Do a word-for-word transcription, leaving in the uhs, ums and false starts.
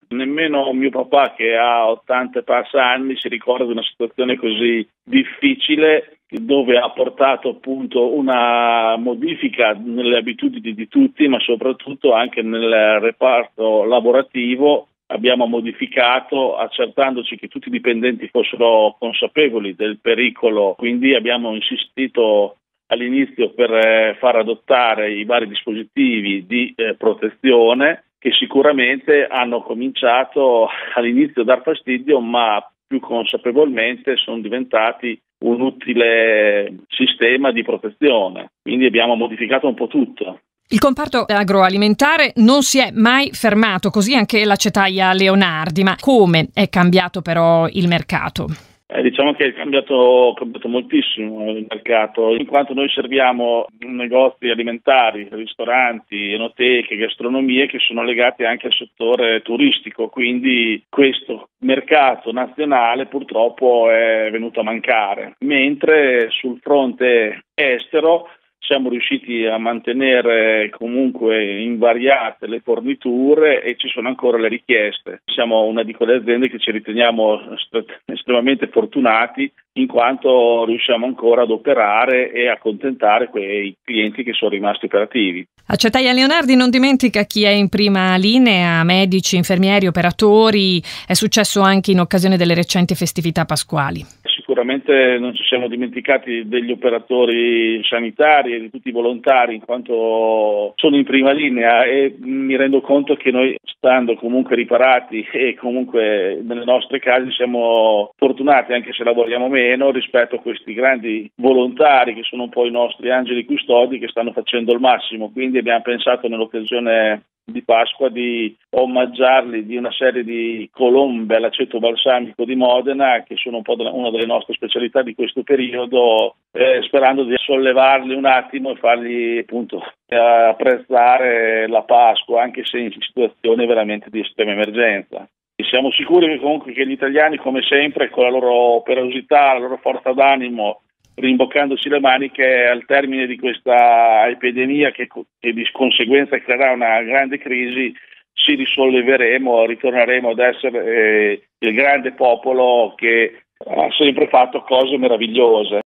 Nemmeno mio papà, che ha ottanta e passa anni, si ricorda di una situazione così difficile, dove ha portato appunto una modifica nelle abitudini di tutti, ma soprattutto anche nel reparto lavorativo. Abbiamo modificato accertandoci che tutti i dipendenti fossero consapevoli del pericolo, quindi abbiamo insistito all'inizio per eh, far adottare i vari dispositivi di eh, protezione, che sicuramente hanno cominciato all'inizio a dar fastidio, ma più consapevolmente sono diventati un utile sistema di protezione. Quindi abbiamo modificato un po' tutto. Il comparto agroalimentare non si è mai fermato, così anche l'acciaia Leonardi. Ma come è cambiato però il mercato? Eh, diciamo che è cambiato, cambiato moltissimo il mercato, in quanto noi serviamo negozi alimentari, ristoranti, enoteche, gastronomie che sono legati anche al settore turistico, quindi questo mercato nazionale purtroppo è venuto a mancare, mentre sul fronte estero siamo riusciti a mantenere comunque invariate le forniture e ci sono ancora le richieste. Siamo una di quelle aziende che ci riteniamo estremamente fortunati, in quanto riusciamo ancora ad operare e accontentare quei clienti che sono rimasti operativi. Acciaia Leonardi non dimentica chi è in prima linea, medici, infermieri, operatori. È successo anche in occasione delle recenti festività pasquali. Sicuramente non ci siamo dimenticati degli operatori sanitari e di tutti i volontari, in quanto sono in prima linea, e mi rendo conto che noi, stando comunque riparati e comunque nelle nostre case, siamo fortunati, anche se lavoriamo meno, rispetto a questi grandi volontari che sono un po' i nostri angeli custodi, che stanno facendo il massimo. Quindi abbiamo pensato nell'occasione di Pasqua di omaggiarli di una serie di colombe all'aceto balsamico di Modena, che sono un po' una delle nostre specialità di questo periodo, eh, sperando di sollevarli un attimo e fargli appunto apprezzare la Pasqua, anche se in situazioni veramente di estrema emergenza. E siamo sicuri che comunque che gli italiani, come sempre, con la loro operosità, la loro forza d'animo, rimboccandosi le maniche, al termine di questa epidemia che, che di conseguenza creerà una grande crisi, ci risolleveremo, ritorneremo ad essere eh, il grande popolo che ha sempre fatto cose meravigliose.